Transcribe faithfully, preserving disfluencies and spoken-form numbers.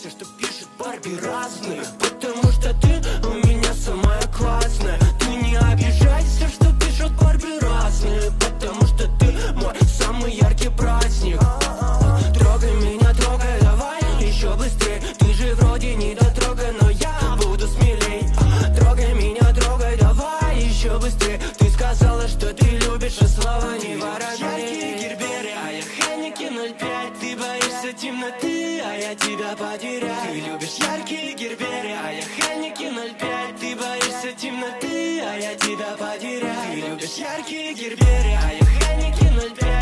все, что пишет Барби, разные. Потому что ты у меня самая классная. Ты не обижайся, что пишут Барби разные. Потому что ты мой самый яркий праздник. Трогай меня, трогай, давай еще быстрее. Ты же вроде не дотрогай, но я буду смелей. Трогай меня, трогай, давай еще быстрее. Ты сказала, что ты любишь, а слова не воробей. Яркие Гербери, а я Хенники ноль пять. Ты боишься темноты, а я тебя потеряю. Ты любишь яркие Гербери, а я Хенники ноль пять. Ты боишься темноты, а я тебя потеряю. Ты любишь яркие Гербери, а я Хенники ноль пять.